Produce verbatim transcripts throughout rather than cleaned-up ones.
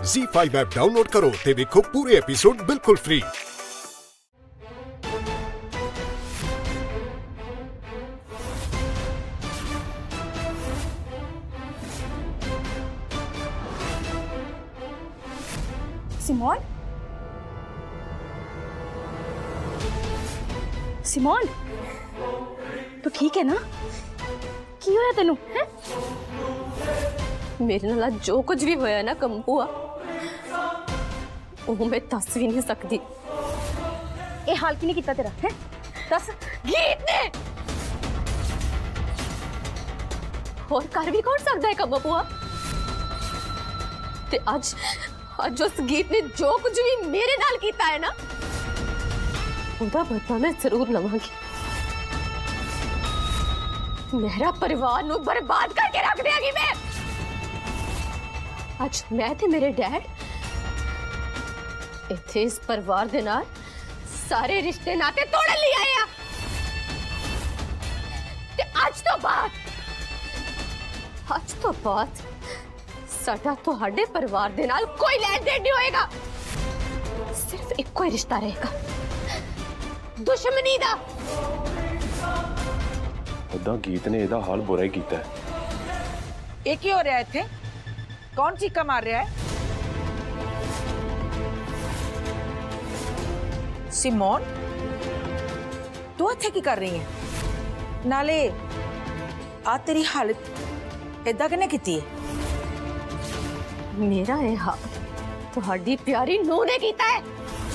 ज़ी five app download करो ते देखो पूरे एपिसोड बिल्कुल फ्री। सिमोन, सिमोन, तू ठीक है ना? की होया तेनू? है मेरे नाल जो कुछ भी होया ना कंपूआ, वो मैं दस भी नहीं सकती। ये हाल की नहीं किया तेरा? है दस। गीत ने और कर भी कौन सकता है कंपूआ? ते आज आज उस गीत ने जो कुछ भी मेरे नाल कीता है ना, उदा बदला मैं जरूर लवांगी। मेरा परिवार नू बर्बाद करके रख देगी मैं। आज मैं ते मेरे डैड इत्थे इस परिवार दे नाल सारे रिश्ते नाते तोड़ लिए आए हैं। ते आज तो बाद आज तो बाद साडा तुहाडे परिवार दे नाल कोई लेन देन नहीं होएगा। सिर्फ एक ही रिश्ता रहेगा, दुश्मनी दा। उदा गीत ने एदा हाल बुरा ही कीता है। एक ही हो रहा है इत्थे? कौन चीका मार रहा है? सिमोन, तू इत्थे की कर रही है? नाले आ तेरी हालत एदा किने कीती है? मेरा ये हाल तुहाडी प्यारी नूं ने कीता है।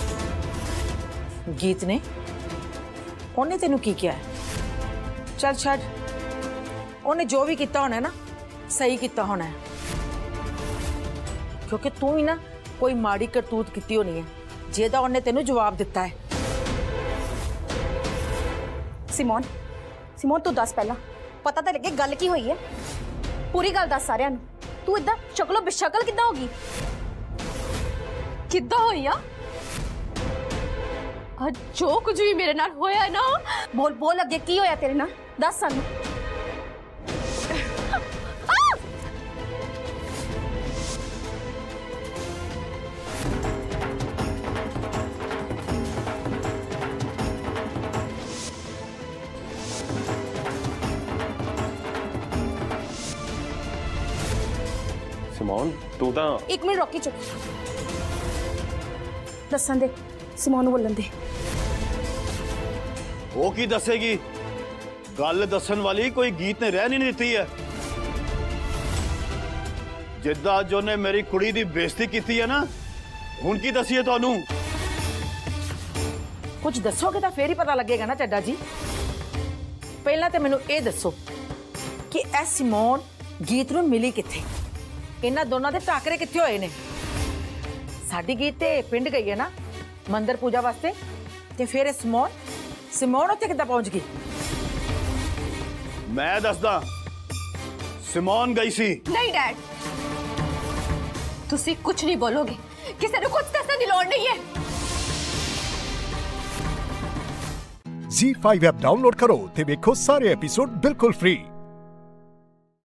गीत ने? उन्हें तेनू की किया है? चल छड़, उन्हें जो भी किया होना है ना, सही किया होना है, क्योंकि तू ही ना कोई माड़ी करतूत की होनी है जेदा उन्हें तेनू जवाब दिता है। सिमोन, सिमोन तू दस पहला पता तो लगे गल की हुई है। पूरी गल दस सारियां नू। तू इदा शक्लो बेशकल किदा होगी? किदा होया? आज जो कुछ भी मेरे नाल होया ना, बोल बोल अगे की होया तेरे नाल? दस सानू। सिमोन, तू तो एक मिनट रोकी चुप। दसन दे, सिमोन बोलन दे। वो की दसेगी? गल दसन वाली कोई गीत ने रह नहीं दी है। जिद्दा जो ने मेरी कुड़ी दी बेइज्जती की है ना, हुण की दसीए तुहानू? कुछ दसोगे तो फिर ही पता लगेगा ना चड्डा जी। पहला तो मैनू ये दसो कि ए सिमोन गीत नू मिली कित्थे? इन्हां दोनों दे टाकरे कित्थे होए ने? साडी गीत ते पिंड गई है ना मंदिर पूजा वास्ते, ते फिर सिमोन सिमोन उत्थे किद्दां पहुंच गई? मैं दसदा, सिमोन गई सी। नहीं डैड, तुसी कुछ नहीं बोलोगे। किसी ने कुछ दसने की लोड़ नहीं है। ज़ी फाइव ऐप डाउनलोड करो ते देखो सारे एपिसोड बिल्कुल फ्री।